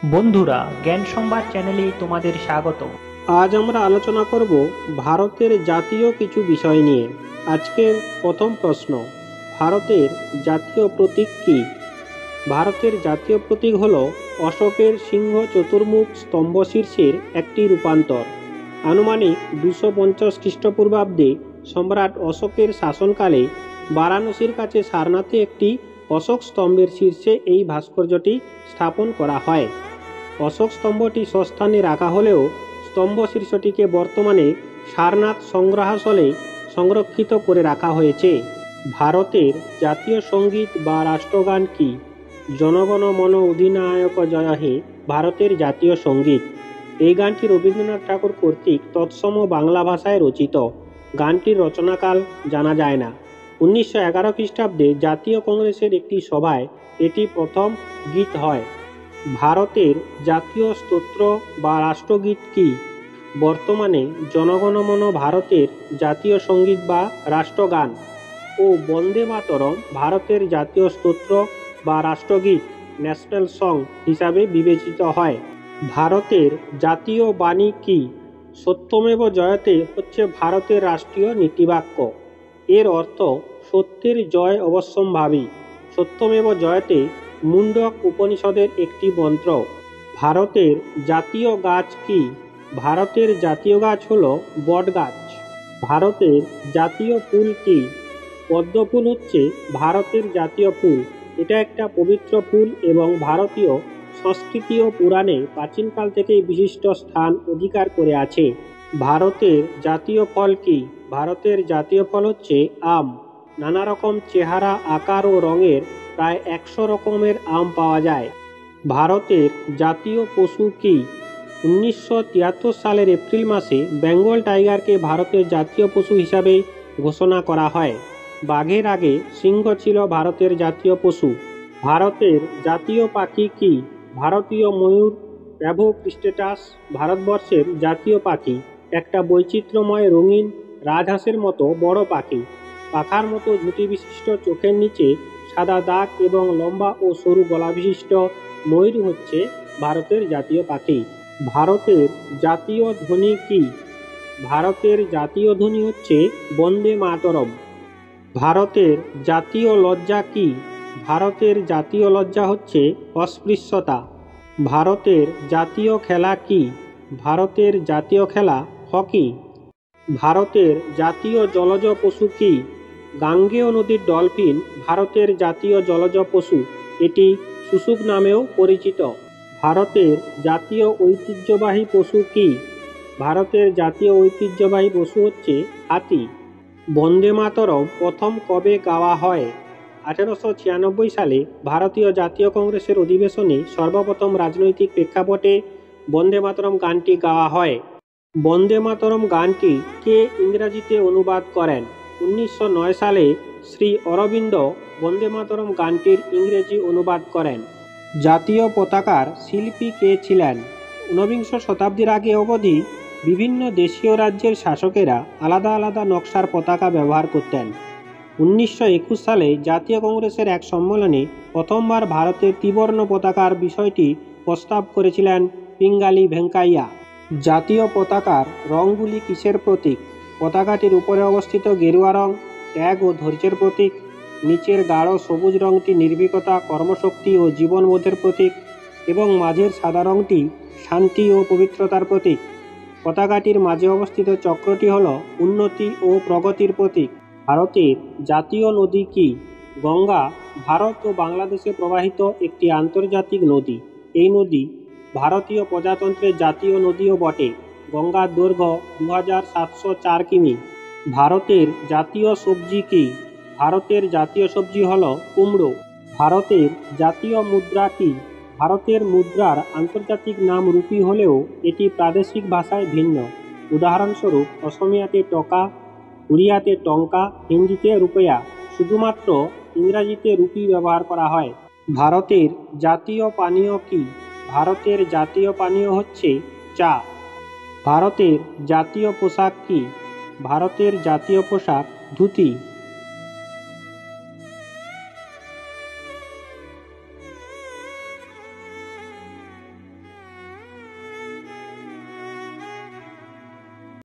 বন্ধুরা, জ্ঞান সম্ভার চ্যানেলে তোমাদের স্বাগত। আজ আমরা আলোচনা করব ভারতের জাতীয় কিছু বিষয় নিয়ে। আজকের প্রথম প্রশ্ন, ভারতের জাতীয় প্রতীক কী? ভারতের জাতীয় প্রতীক হল অশোকের সিংহ চতুর্মুখ স্তম্ভ শীর্ষের একটি রূপান্তর। আনুমানিক 250 খ্রিস্টপূর্বাব্দে সম্রাট অশোকের শাসনকালে বারাণসীর কাছে সারনাথে একটি অশোক স্তম্ভের শীর্ষে এই ভাস্কর্যটি স্থাপন করা হয়। অশোক স্তম্ভটি স্বস্থানে রাখা হলেও স্তম্ভ শীর্ষটিকে বর্তমানে সারনাথ সংগ্রহালয়ে সংরক্ষিত করে রাখা হয়েছে। ভারতের জাতীয় সঙ্গীত বা রাষ্ট্রগান কি? জনগণ মন অধিনায়ক জয় হে ভারতের জাতীয় সঙ্গীত। এই গানটি রবীন্দ্রনাথ ঠাকুর কর্তৃক তৎসম বাংলা ভাষায় রচিত। গানটির রচনাকাল জানা যায় না। 1911 খ্রিস্টাব্দে জাতীয় কংগ্রেসের একটি সভায় এটি প্রথম গীত হয়। ভারতের জাতীয় স্তোত্র বা রাষ্ট্রগীত কি? বর্তমানে জনগণমন ভারতের জাতীয় সঙ্গীত বা রাষ্ট্রগান ও বন্দে মাতরম ভারতের জাতীয় স্তোত্র বা রাষ্ট্রগীত ন্যাশনাল সং হিসাবে বিবেচিত হয়। ভারতের জাতীয় বাণী কি? সত্যমেব জয়তে হচ্ছে ভারতের রাষ্ট্রীয় নীতিবাক্য। এর অর্থ সত্যের জয় অবশ্যম্ভাবী। সত্যমেব জয়তে মুন্ডক উপনিষদের একটি মন্ত্র। ভারতের জাতীয় গাছ কি? ভারতের জাতীয় গাছ হল বটগাছ। ভারতের জাতীয় ফুল কি? পদ্ম ফুল হচ্ছে ভারতের জাতীয় ফুল। এটা একটা পবিত্র ফুল এবং ভারতীয় সংস্কৃতি ও পুরাণে প্রাচীনকাল থেকেই বিশিষ্ট স্থান অধিকার করে আছে। ভারতের জাতীয় ফল কি? ভারতের জাতীয় ফল হচ্ছে আম। নানা রকম চেহারা, আকার ও রঙের প্রায় 100 রকমের আম পাওয়া যায়। ভারতের জাতীয় পশু কি? 1973 সালের এপ্রিল মাসে বেঙ্গল টাইগারকে ভারতের জাতীয় পশু হিসাবে ঘোষণা করা হয়। বাঘের আগে সিংহ ছিল ভারতের জাতীয় পশু। ভারতের জাতীয় পাখি কি? ভারতীয় ময়ূর প্যাভো ক্রিস্টেটাস ভারতবর্ষের জাতীয় পাখি। একটা বৈচিত্র্যময় রঙিন রাজহাঁসের মতো বড় পাখি। পাখার মতো ঝুঁটি বিশিষ্ট চোখের নিচে সাদা দাগ এবং লম্বা ও সরু গলা বিশিষ্ট ময়ূর হচ্ছে ভারতের জাতীয় পাখি। ভারতের জাতীয় ধ্বনি কি? ভারতের জাতীয় ধ্বনি হচ্ছে বন্দে মাতরম। ভারতের জাতীয় লজ্জা কি? ভারতের জাতীয় লজ্জা হচ্ছে অস্পৃশ্যতা। ভারতের জাতীয় খেলা কি? ভারতের জাতীয় খেলা হকি। ভারতের জাতীয় জলজ পশু কি? গাঙ্গেয় নদীর ডলফিন ভারতের জাতীয় জলজ পশু। এটি শুশুক নামেও পরিচিত। ভারতের জাতীয় ঐতিহ্যবাহী পশু কি? ভারতের জাতীয় ঐতিহ্যবাহী পশু হচ্ছে হাতি। বন্দে মাতরম প্রথম কবে গাওয়া হয়? 1896 সালে ভারতীয় জাতীয় কংগ্রেসের অধিবেশনে সর্বপ্রথম রাজনৈতিক প্রেক্ষাপটে বন্দে মাতরম গানটি গাওয়া হয়। বন্দে মাতরম গানটি কে ইংরেজিতে অনুবাদ করেন? 1909 সালে শ্রী অরবিন্দ বন্দে মাতরম গানটির ইংরেজি অনুবাদ করেন। জাতীয় পতাকার শিল্পী কে ছিলেন? ঊনবিংশ শতাব্দীর আগে অবধি বিভিন্ন দেশীয় রাজ্যের শাসকেরা আলাদা আলাদা নকশার পতাকা ব্যবহার করতেন। 1921 সালে জাতীয় কংগ্রেসের এক সম্মেলনে প্রথমবার ভারতের ত্রিবর্ণ পতাকার বিষয়টি প্রস্তাব করেছিলেন পিঙ্গালি ভেঙ্কাইয়া। জাতীয় পতাকার রঙগুলি কিসের প্রতীক? পতাকাটির উপরে অবস্থিত গেরুয়া রং ত্যাগ ও ধৈর্যের প্রতীক। নিচের গাঢ় সবুজ রংটি নির্ভীকতা, কর্মশক্তি ও জীবনবোধের প্রতীক এবং মাঝের সাদা রংটি শান্তি ও পবিত্রতার প্রতীক। পতাকাটির মাঝে অবস্থিত চক্রটি হল উন্নতি ও প্রগতির প্রতীক। ভারতের জাতীয় নদী কি? গঙ্গা ভারত ও বাংলাদেশে প্রবাহিত একটি আন্তর্জাতিক নদী। এই নদী ভারতীয় প্রজাতন্ত্রের জাতীয় নদীও বটে। গঙ্গার দৈর্ঘ্য 2704 কিমি। ভারতের জাতীয় সবজি কি? ভারতের জাতীয় সবজি হল কুমড়ো। ভারতের জাতীয় মুদ্রা কি? ভারতের মুদ্রার আন্তর্জাতিক নাম রুপি হলেও এটি প্রাদেশিক ভাষায় ভিন্ন। উদাহরণস্বরূপ অসমীয়াতে টকা, উড়িয়াতে টঙ্কা, হিন্দিতে রুপয়া। শুধুমাত্র ইংরাজিতে রুপি ব্যবহার করা হয়। ভারতের জাতীয় পানীয় কি? ভারতের জাতীয় পানীয় হচ্ছে চা। ভারতের জাতীয় পোশাক কি? ভারতের জাতীয় পোশাক ধুতি।